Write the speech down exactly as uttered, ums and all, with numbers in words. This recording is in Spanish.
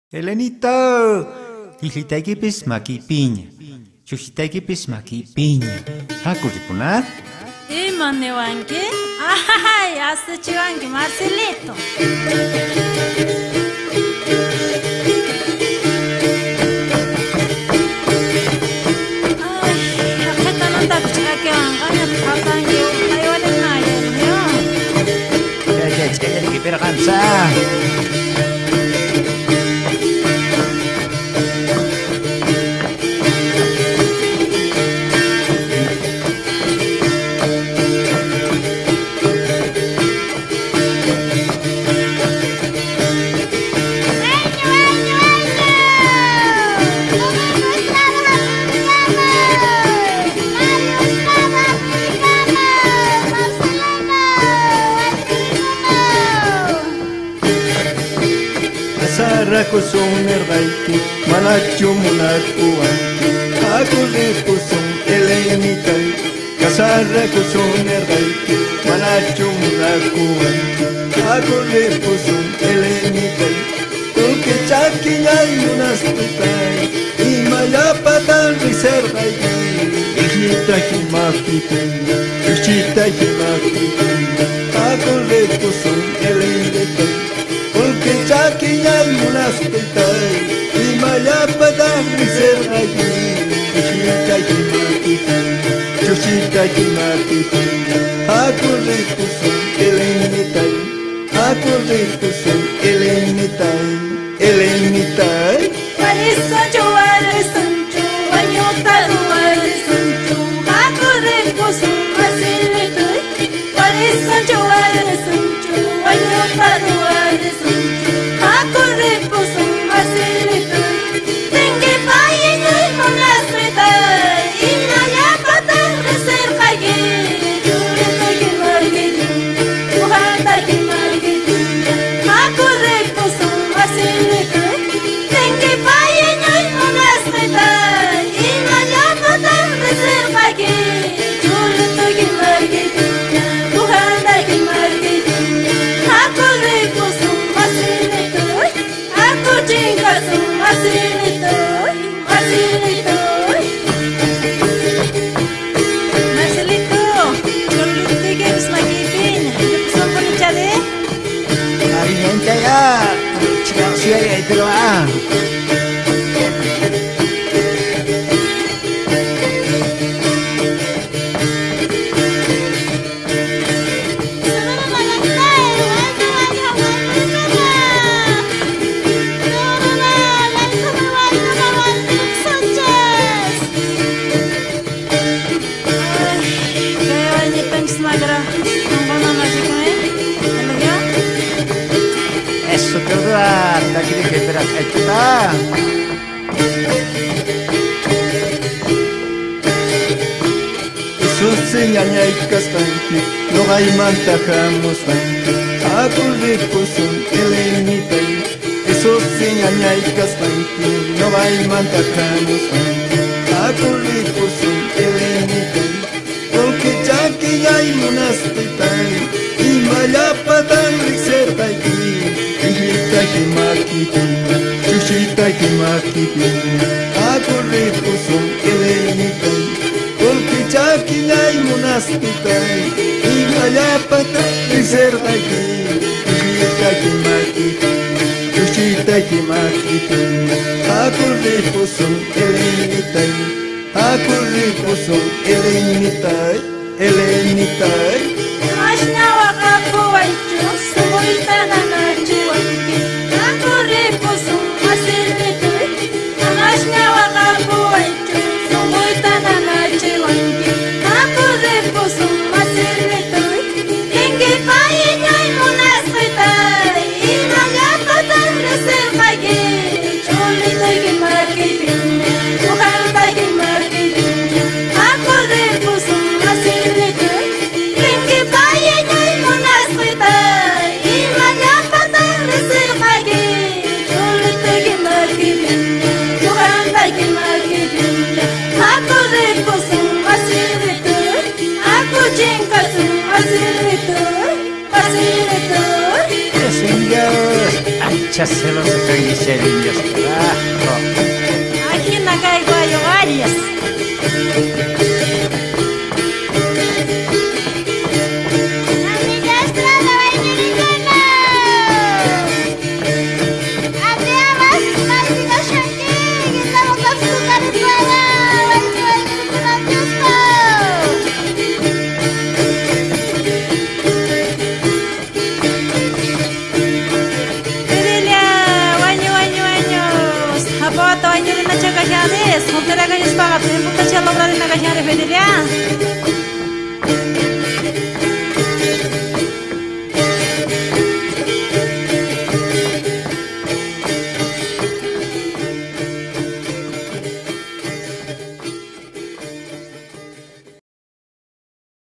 Elenito, Tijitaikipis maki piña, Chuxitaikipis maki piña. Hakuripuna. Imanewanki, ay, hasta chiwanki, Marcelito. Ay, akita no takuchake wanganya katangi, ayole na yelyo. Ya ya, chkaya ki pera kansa. Sarako son merdaiki, manacho munakuanki, akuripo son elenitai. Kasarako son merdaiki, manacho munakuanki, akuripo son elenitai. Porque chaki hay unas tutai, y mayapatan riserdaiki. Hijita himakipinda, hijita himakipinda, akuripo son elenitai. Porque chaki hay unas tutai, y mayapatan riserdaiki. Hijita himakipinda, hijita himakipinda, akuripo son elenitai. Akuripo son elenitai, elenitai. Warisancho, warisancho, wanyutaru warisancho, akuripo son Marcelito. Warisancho, warisancho, wanyutaru warisancho, akuripo son Marcelito. Tengi paye ngai monastrita, inaya patan reserkage, jurita ki margeti, muhata ki margeti, akuripo son Marcelito. Tengi paye ngai monastrita, inaya patan reserkage, jurita ki margeti, muhata ki margeti, akuripo son Marcelito. Akuchinga son Marcelito, Marcelito. Marcelito, chorlito que es maquipin, ¿qué pasó con el chale? Ariente ya, chika suya ya itero ah. Eso te da, la que dije, pero ahí está. Eso señala y castanti, no hay mantajamos tanti. Akuripo son elenitai. Eso señala y castanti, no hay mantajamos tanti. Akuripo son elenitai. Porque chaki hay unas tutai, y mayapatan riserdaiki. Hijita himakipinda, chuchita himakipinda, akuripo son elenitai. Porque chaki hay unas tutai, y mayapatan riserdaiki. Hijita himakipinda, chuchita himakipinda, akuripo son elenitai. Akuripo son elenitai, elenitai. Ashna wakapu waichu, sumuita na nachiwanki, akuripo son Marcelito. Ashna wakapu waichu, sumuita na nachiwanki, akuripo son Marcelito. Tengi paye ngai monastrita, inaya patan reserkage, cholita ki markipinda, muhanta ki markipinda, akuripo son Marcelito. Tengi Muchas celos están guiseriños. Aquí na caigo a varias. Soltera que es para tiempo que se logra de la calle de Fedelia.